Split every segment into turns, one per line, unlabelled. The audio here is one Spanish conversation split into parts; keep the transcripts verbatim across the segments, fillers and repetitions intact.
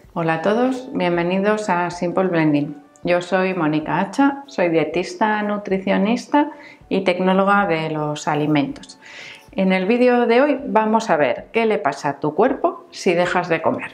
Hola a todos, bienvenidos a Simple Blending. Yo soy Mónica Hacha, soy dietista, nutricionista y tecnóloga de los alimentos. En el vídeo de hoy vamos a ver qué le pasa a tu cuerpo si dejas de comer.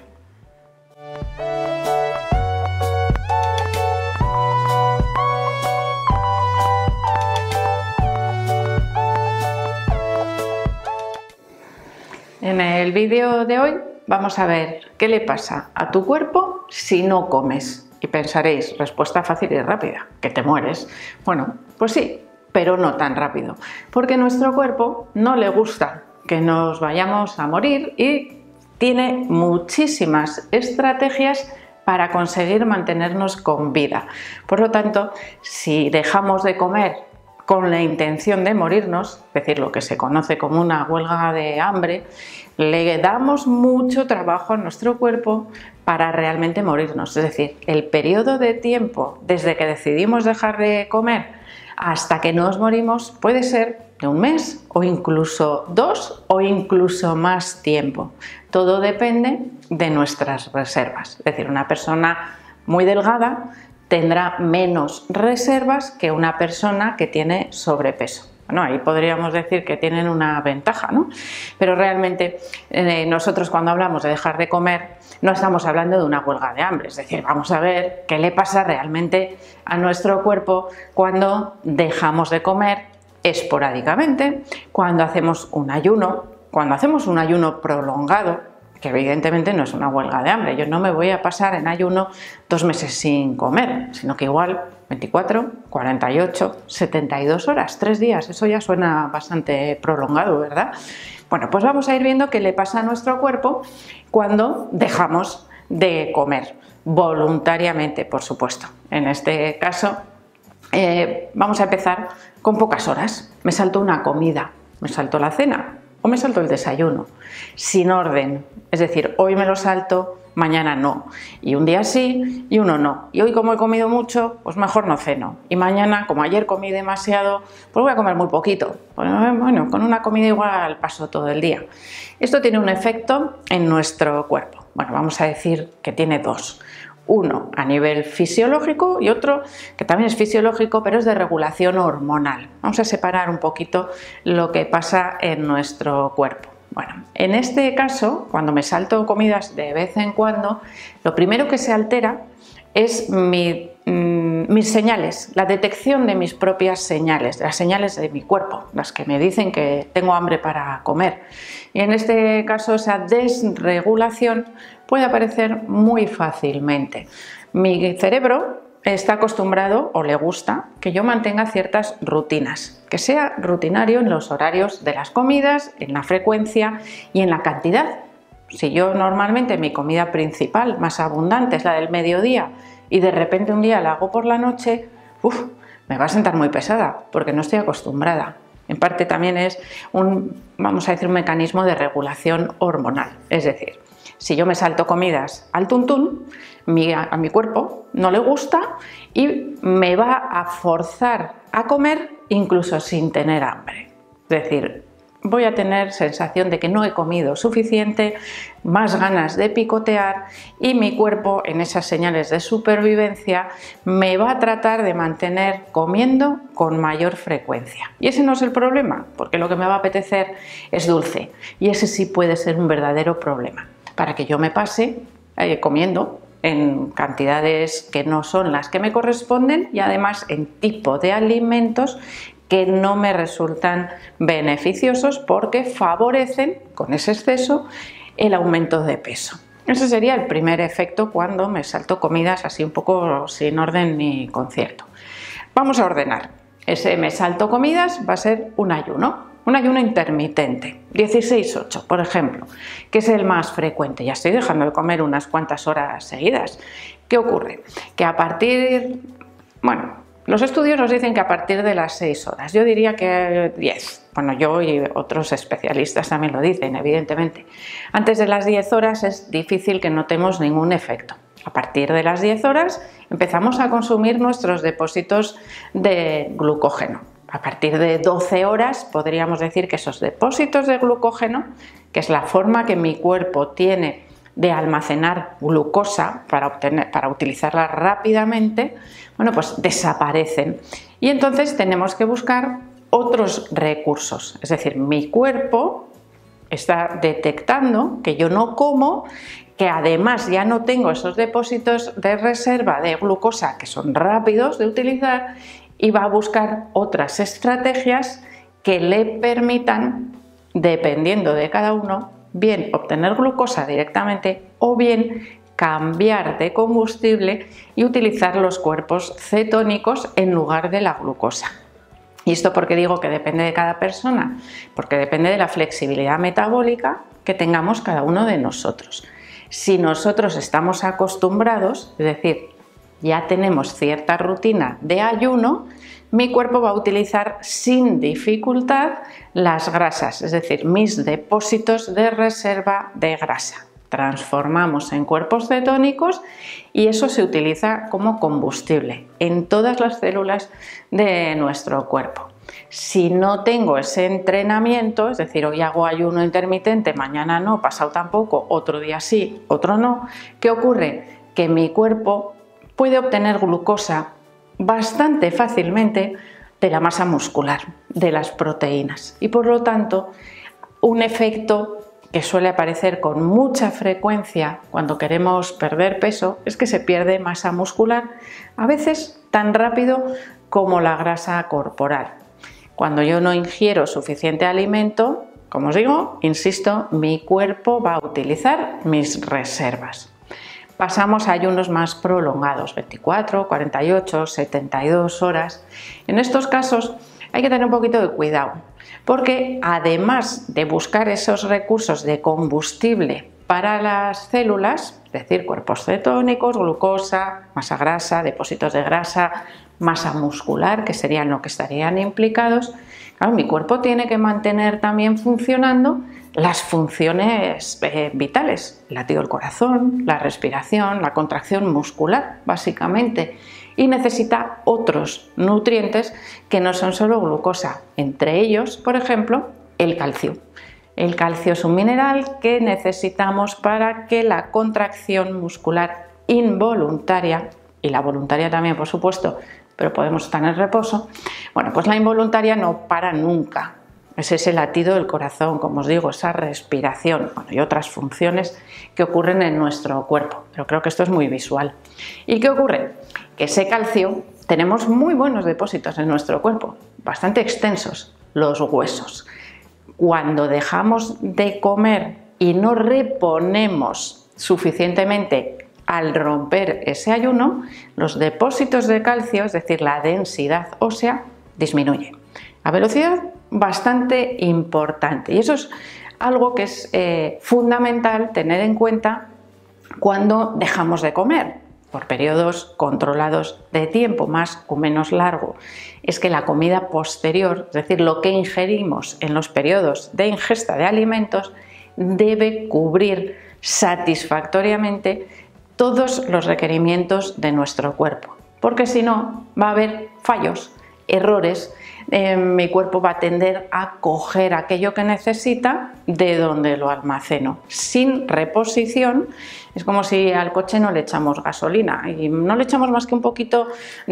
En el vídeo de hoy vamos a ver qué le pasa a tu cuerpo si no comes. Y pensaréis, respuesta fácil y rápida, que te mueres. Bueno, pues sí, pero no tan rápido, porque a nuestro cuerpo no le gusta que nos vayamos a morir y tiene muchísimas estrategias para conseguir mantenernos con vida. Por lo tanto, si dejamos de comer con la intención de morirnos, es decir, lo que se conoce como una huelga de hambre, le damos mucho trabajo a nuestro cuerpo para realmente morirnos. Es decir, el periodo de tiempo desde que decidimos dejar de comer hasta que nos morimos puede ser de un mes o incluso dos o incluso más tiempo. Todo depende de nuestras reservas. Es decir, una persona muy delgada tendrá menos reservas que una persona que tiene sobrepeso. Bueno, ahí podríamos decir que tienen una ventaja, ¿no? Pero realmente eh, nosotros cuando hablamos de dejar de comer no estamos hablando de una huelga de hambre, es decir, vamos a ver qué le pasa realmente a nuestro cuerpo cuando dejamos de comer esporádicamente, cuando hacemos un ayuno, cuando hacemos un ayuno prolongado, que evidentemente no es una huelga de hambre. Yo no me voy a pasar en ayuno dos meses sin comer, sino que igual veinticuatro, cuarenta y ocho, setenta y dos horas, tres días, eso ya suena bastante prolongado, ¿verdad? Bueno, pues vamos a ir viendo qué le pasa a nuestro cuerpo cuando dejamos de comer, voluntariamente, por supuesto. En este caso, eh, vamos a empezar con pocas horas. Me salto una comida, me salto la cena, o me salto el desayuno, sin orden, es decir, hoy me lo salto, mañana no, y un día sí y uno no, y hoy como he comido mucho, pues mejor no ceno, y mañana, como ayer comí demasiado, pues voy a comer muy poquito, bueno, con una comida igual paso todo el día. Esto tiene un efecto en nuestro cuerpo, bueno, vamos a decir que tiene dos. Uno a nivel fisiológico y otro que también es fisiológico, pero es de regulación hormonal. Vamos a separar un poquito lo que pasa en nuestro cuerpo. Bueno, en este caso, cuando me salto comidas de vez en cuando, lo primero que se altera es mi, mmm, mis señales, la detección de mis propias señales, las señales de mi cuerpo, las que me dicen que tengo hambre para comer. Y en este caso, esa desregulación puede aparecer muy fácilmente. Mi cerebro está acostumbrado o le gusta que yo mantenga ciertas rutinas, que sea rutinario en los horarios de las comidas, en la frecuencia y en la cantidad. Si yo normalmente mi comida principal más abundante es la del mediodía y de repente un día la hago por la noche, uf, me va a sentar muy pesada porque no estoy acostumbrada. En parte también es un, vamos a decir, un mecanismo de regulación hormonal, es decir, si yo me salto comidas al tuntún, mi, a mi cuerpo no le gusta y me va a forzar a comer incluso sin tener hambre. Es decir, voy a tener sensación de que no he comido suficiente, más ganas de picotear y mi cuerpo en esas señales de supervivencia me va a tratar de mantener comiendo con mayor frecuencia. Y ese no es el problema, porque lo que me va a apetecer es dulce y ese sí puede ser un verdadero problema. Para que yo me pase eh, comiendo en cantidades que no son las que me corresponden y además en tipo de alimentos que no me resultan beneficiosos porque favorecen con ese exceso el aumento de peso. Ese sería el primer efecto cuando me salto comidas así un poco sin orden ni concierto. Vamos a ordenar. Ese me salto comidas va a ser un ayuno. Un ayuno intermitente, dieciséis ocho, por ejemplo, que es el más frecuente. Ya estoy dejando de comer unas cuantas horas seguidas. ¿Qué ocurre? Que a partir, bueno, los estudios nos dicen que a partir de las seis horas, yo diría que diez. Bueno, yo y otros especialistas también lo dicen, evidentemente. Antes de las diez horas es difícil que notemos ningún efecto. A partir de las diez horas empezamos a consumir nuestros depósitos de glucógeno. A partir de doce horas podríamos decir que esos depósitos de glucógeno, que es la forma que mi cuerpo tiene de almacenar glucosa para, obtener, para utilizarla rápidamente, bueno, pues desaparecen. Y entonces tenemos que buscar otros recursos. Es decir, mi cuerpo está detectando que yo no como, que además ya no tengo esos depósitos de reserva de glucosa que son rápidos de utilizar, y va a buscar otras estrategias que le permitan, dependiendo de cada uno, bien obtener glucosa directamente o bien cambiar de combustible y utilizar los cuerpos cetónicos en lugar de la glucosa. ¿Y esto por qué digo que depende de cada persona? Porque depende de la flexibilidad metabólica que tengamos cada uno de nosotros. Si nosotros estamos acostumbrados, es decir, ya tenemos cierta rutina de ayuno, mi cuerpo va a utilizar sin dificultad las grasas, es decir, mis depósitos de reserva de grasa. Transformamos en cuerpos cetónicos y eso se utiliza como combustible en todas las células de nuestro cuerpo. Si no tengo ese entrenamiento, es decir, hoy hago ayuno intermitente, mañana no, pasado tampoco, otro día sí, otro no, ¿qué ocurre? Que mi cuerpo puede obtener glucosa bastante fácilmente de la masa muscular, de las proteínas, y por lo tanto un efecto que suele aparecer con mucha frecuencia cuando queremos perder peso es que se pierde masa muscular, a veces tan rápido como la grasa corporal. Cuando yo no ingiero suficiente alimento, como os digo, insisto, mi cuerpo va a utilizar mis reservas. Pasamos a ayunos más prolongados, veinticuatro, cuarenta y ocho, setenta y dos horas. En estos casos hay que tener un poquito de cuidado, porque además de buscar esos recursos de combustible para las células, es decir, cuerpos cetónicos, glucosa, masa grasa, depósitos de grasa, masa muscular, que serían lo que estarían implicados, claro, mi cuerpo tiene que mantener también funcionando las funciones eh, vitales, el latido del corazón, la respiración, la contracción muscular, básicamente, y necesita otros nutrientes que no son solo glucosa, entre ellos, por ejemplo, el calcio. El calcio es un mineral que necesitamos para que la contracción muscular involuntaria, y la voluntaria también, por supuesto, pero podemos estar en reposo, bueno, pues la involuntaria no para nunca. Es ese latido del corazón, como os digo, esa respiración, bueno, y otras funciones que ocurren en nuestro cuerpo, pero creo que esto es muy visual. ¿Y qué ocurre? Que ese calcio, tenemos muy buenos depósitos en nuestro cuerpo, bastante extensos, los huesos. Cuando dejamos de comer y no reponemos suficientemente al romper ese ayuno, los depósitos de calcio, es decir, la densidad ósea, disminuye a velocidad bastante importante. Y eso es algo que es eh, fundamental tener en cuenta cuando dejamos de comer por periodos controlados de tiempo, más o menos largo. Es que la comida posterior, es decir, lo que ingerimos en los periodos de ingesta de alimentos, debe cubrir satisfactoriamente todos los requerimientos de nuestro cuerpo, porque si no va a haber fallos, errores. Eh, mi cuerpo va a tender a coger aquello que necesita de donde lo almaceno. Sin reposición, es como si al coche no le echamos gasolina y no le echamos más que un poquito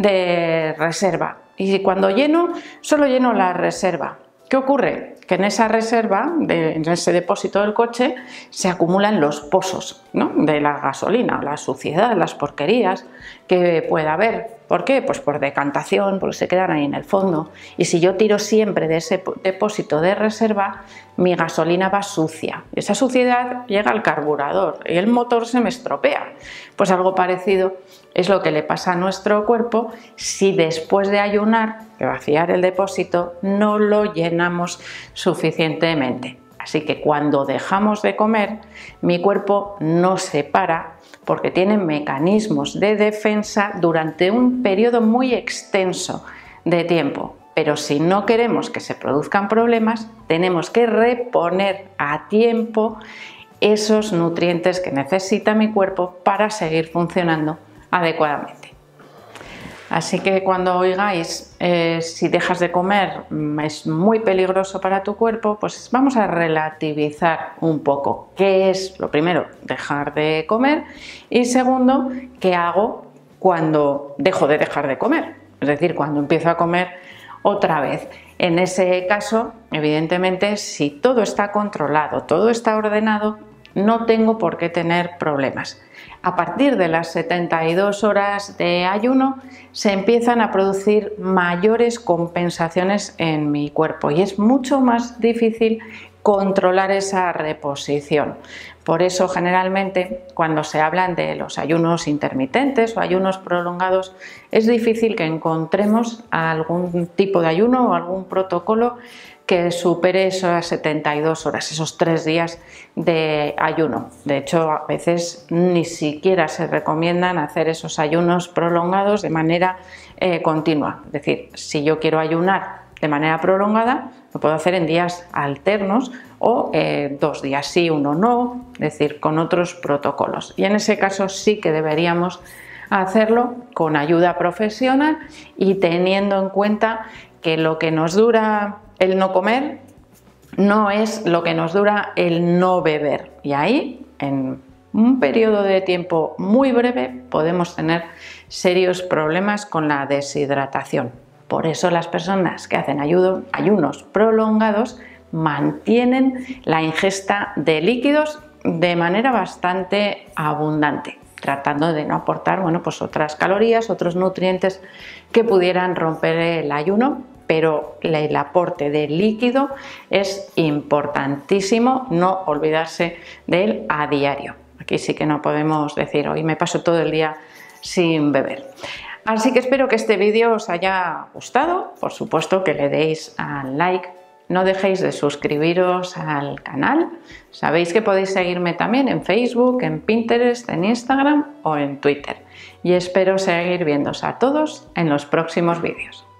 de reserva. Y cuando lleno, solo lleno la reserva. ¿Qué ocurre? Que en esa reserva, de, en ese depósito del coche, se acumulan los pozos, ¿no?, de la gasolina, la suciedad, las porquerías que pueda haber. ¿Por qué? Pues por decantación, porque se quedan ahí en el fondo. Y si yo tiro siempre de ese depósito de reserva, mi gasolina va sucia. Esa suciedad llega al carburador y el motor se me estropea. Pues algo parecido es lo que le pasa a nuestro cuerpo si después de ayunar, de vaciar el depósito, no lo llenamos suficientemente. Así que cuando dejamos de comer, mi cuerpo no se para porque tiene mecanismos de defensa durante un periodo muy extenso de tiempo. Pero si no queremos que se produzcan problemas, tenemos que reponer a tiempo esos nutrientes que necesita mi cuerpo para seguir funcionando adecuadamente. Así que cuando oigáis eh, si dejas de comer es muy peligroso para tu cuerpo, pues vamos a relativizar un poco qué es, lo primero, dejar de comer, y segundo, qué hago cuando dejo de dejar de comer, es decir, cuando empiezo a comer otra vez. En ese caso, evidentemente, si todo está controlado, todo está ordenado, no tengo por qué tener problemas. A partir de las setenta y dos horas de ayuno se empiezan a producir mayores compensaciones en mi cuerpo y es mucho más difícil controlar esa reposición. Por eso generalmente cuando se hablan de los ayunos intermitentes o ayunos prolongados es difícil que encontremos algún tipo de ayuno o algún protocolo que supere esas setenta y dos horas, esos tres días de ayuno. De hecho, a veces ni siquiera se recomiendan hacer esos ayunos prolongados de manera eh, continua. Es decir, si yo quiero ayunar de manera prolongada, lo puedo hacer en días alternos o eh, dos días sí, uno no, es decir, con otros protocolos. Y en ese caso sí que deberíamos hacerlo con ayuda profesional y teniendo en cuenta que lo que nos dura el no comer no es lo que nos dura el no beber. Y ahí, en un periodo de tiempo muy breve, podemos tener serios problemas con la deshidratación. Por eso las personas que hacen ayuno, ayunos prolongados mantienen la ingesta de líquidos de manera bastante abundante, tratando de no aportar bueno, pues otras calorías, otros nutrientes que pudieran romper el ayuno, pero el aporte de líquido es importantísimo, no olvidarse de él a diario. Aquí sí que no podemos decir hoy me paso todo el día sin beber. Así que espero que este vídeo os haya gustado, por supuesto que le deis al like, no dejéis de suscribiros al canal, sabéis que podéis seguirme también en Facebook, en Pinterest, en Instagram o en Twitter y espero seguir viéndoos a todos en los próximos vídeos.